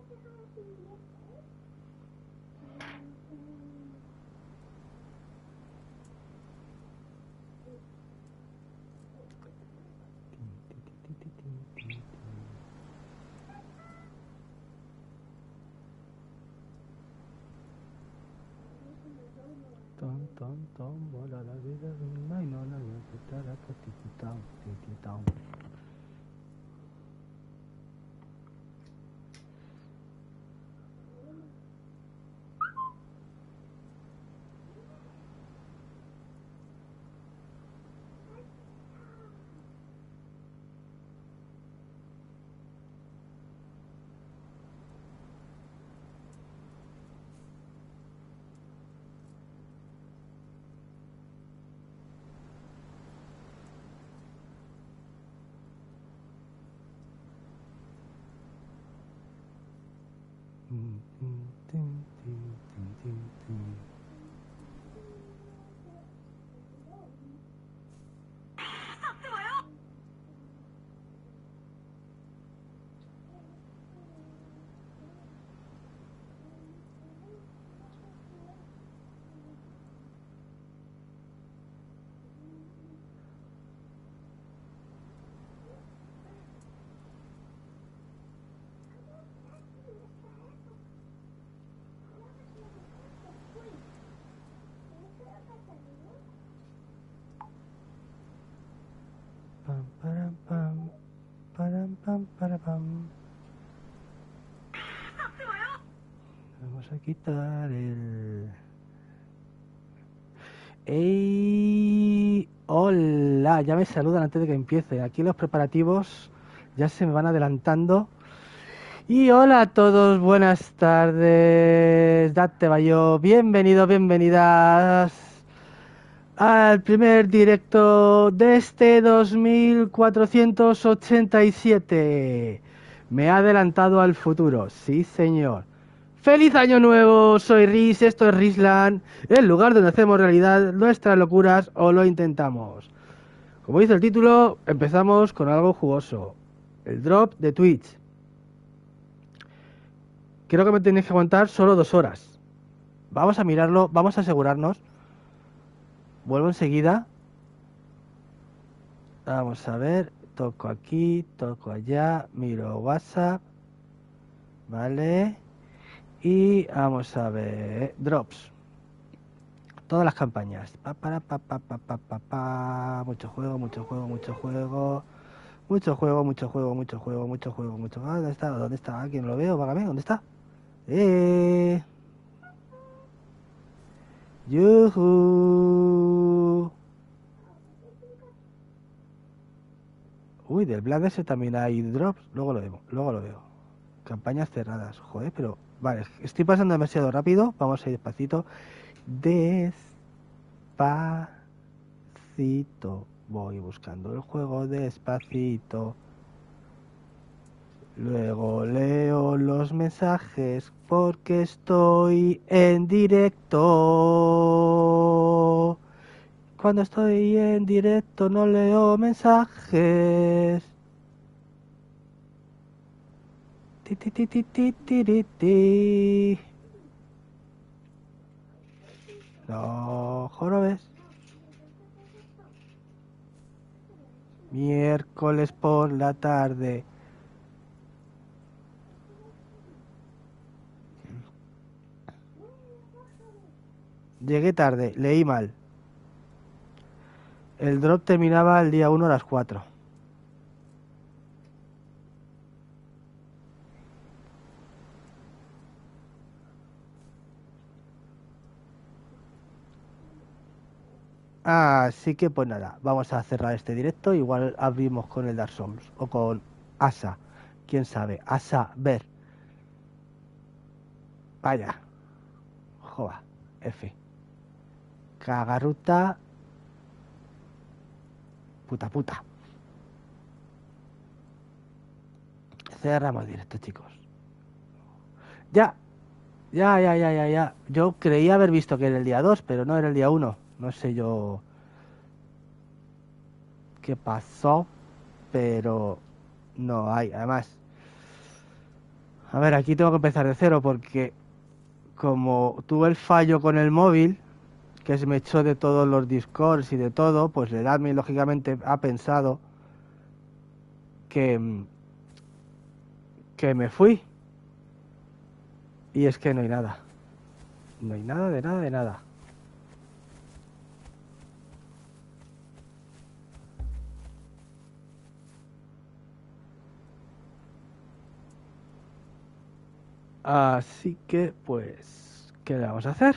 Vamos a quitar el... ¡Ey! Hola, ya me saludan antes de que empiece. Aquí los preparativos ya se me van adelantando. Y hola a todos, buenas tardes. Date Bayo, bienvenidos, bienvenidas al primer directo de este 2487. Me ha adelantado al futuro, sí señor. ¡Feliz año nuevo! Soy Riz, esto es Rizland, el lugar donde hacemos realidad nuestras locuras o lo intentamos. Como dice el título, empezamos con algo jugoso. El drop de Twitch. Creo que me tenéis que aguantar solo 2 horas. Vamos a mirarlo, vamos a asegurarnos. Vuelvo enseguida. Vamos a ver, toco aquí, toco allá, miro WhatsApp, vale, y vamos a ver, drops, todas las campañas, mucho juego, mucho juego, mucho juego, mucho juego, mucho juego, mucho juego, mucho juego, mucho juego, ¿dónde está? ¿Dónde está? ¿Quién lo veo? Vágame, ¿dónde está? Yuhu. Uy, del Black ese también hay drops, luego lo veo, luego lo veo. Campañas cerradas, joder, pero... Vale, estoy pasando demasiado rápido, vamos a ir despacito. Despacito. Voy buscando el juego despacito. Luego leo los mensajes porque estoy en directo. Cuando estoy en directo no leo mensajes. Ti, ti, ti, ti, ti, ti, ti, ti. No, jorobes. Miércoles por la tarde. Llegué tarde, leí mal. El drop terminaba el día 1 a las 4. Así que pues nada, vamos a cerrar este directo. Igual abrimos con el Dark Souls o con Asa. Quién sabe, Asa, ver. Vaya. Joa, F. Cagarruta. Puta puta. Cerramos directo, chicos. Ya. Ya. Yo creía haber visto que era el día 2, pero no era el día 1. No sé yo qué pasó, pero no hay. Además, A ver, aquí tengo que empezar de cero porque como tuve el fallo con el móvil, que se me echó de todos los Discords y de todo, pues el admin lógicamente ha pensado que, que me fui. Y es que no hay nada. No hay nada de nada de nada. Así que, pues, ¿qué le vamos a hacer?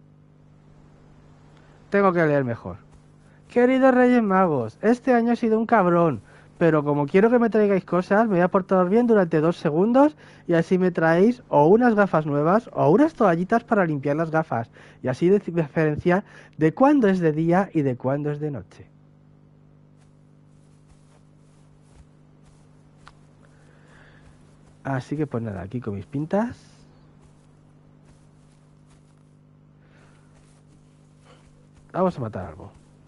Tengo que leer mejor. Queridos Reyes Magos, este año ha sido un cabrón, pero como quiero que me traigáis cosas, me voy a portar bien durante 2 segundos y así me traéis o unas gafas nuevas o unas toallitas para limpiar las gafas y así diferenciar de cuándo es de día y de cuándo es de noche. Así que pues nada, aquí con mis pintas. Vamos a matar algo.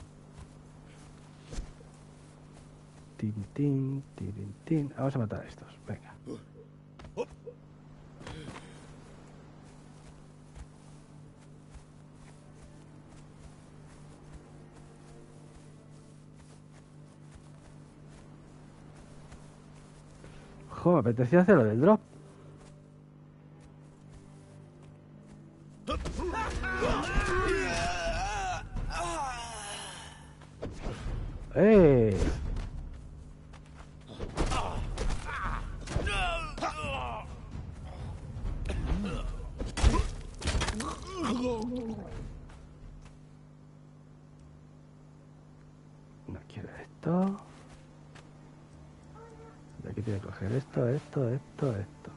Tin, tin, tin, tin. Vamos a matar a estos. Venga. Jo, me apetecía hacer lo del drop. ¡Eh! No quiero esto. De aquí tiene que coger esto, esto, esto, esto.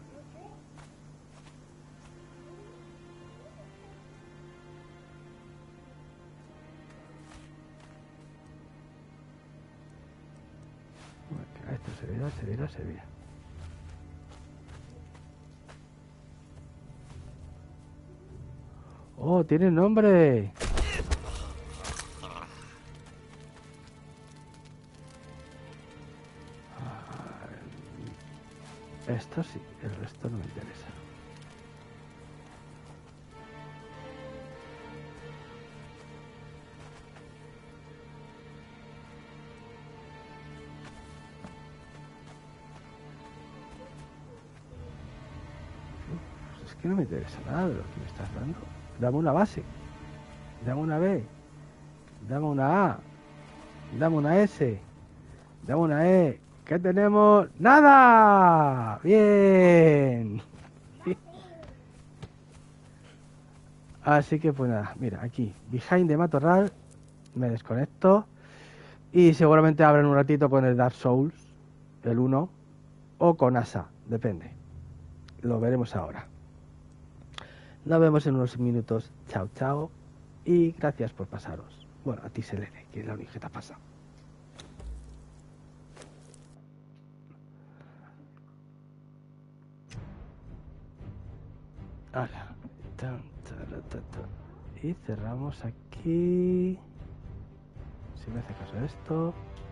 Bueno, esto se verá. ¡Oh, tiene nombre! Esto sí, el resto no me interesa. Pues es que no me interesa nada de lo que me estás dando. Dame una base, dame una B, dame una A, dame una S, dame una E. ¿Qué tenemos? ¡Nada! ¡Bien! Así que pues nada, mira, aquí, Behind the Matorral, me desconecto y seguramente abren un ratito con el Dark Souls, el 1, o con Asa, depende. Lo veremos ahora. Nos vemos en unos minutos. Chao, chao. Y gracias por pasaros. Bueno, a ti Selene, que es la única que te ha pasado. Hola. Y cerramos aquí. Si me hace caso esto.